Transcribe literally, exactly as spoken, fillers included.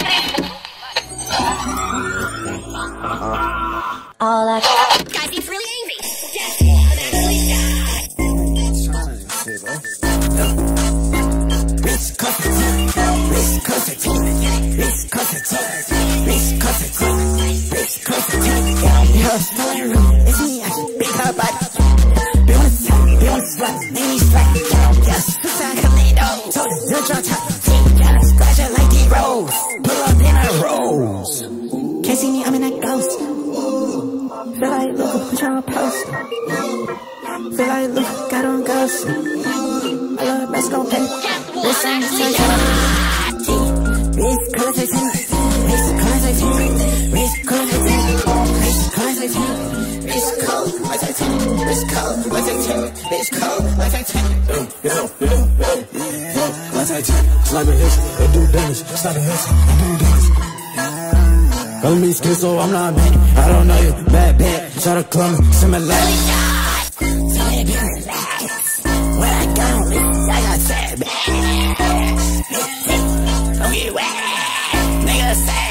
All I guys, it's really easy. Just one actually died. Bitch, cuss it, bitch, cuss it, bitch, cuss it, bitch, cuss it, bitch, cuss it. Yeah, story room, it's me, I can beat her body. Be on the side, be on the slap, make me slack. Yeah, suicide commando, told her, you're drunk top. Gotta scratch it like D-Rose, pull up in a rose. Can't see me, I'm in that ghost. Feel like look, put you on a poster. Feel like look, got on ghost. I love best gon' pay. This ain't the same. Wrist colors like ten. Wrist colors like ten. Wrist colors like ten. Wrist colors like ten. Wrist cold like ten. Wrist cold like ten. Wrist cold like ten. Like ten. Slide a hit, it do damage. Slide a hit, it do damage. Call me skin, so I'm not mad. I don't know you, bad, bad. Try to call me, similar. Tell me to be relaxed. When I go, I got sad, bad. Don't get wet, nigga sad.